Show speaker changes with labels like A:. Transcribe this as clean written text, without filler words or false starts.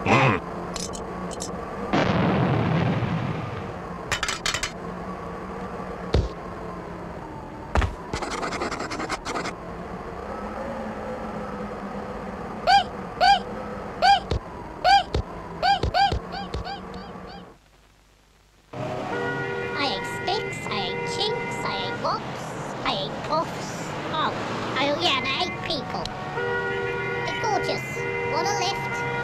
A: I ate sticks, I ate chinks, I ate wops, I ate puffs. Oh yeah, and I ate people. Hey, gorgeous. Want a lift?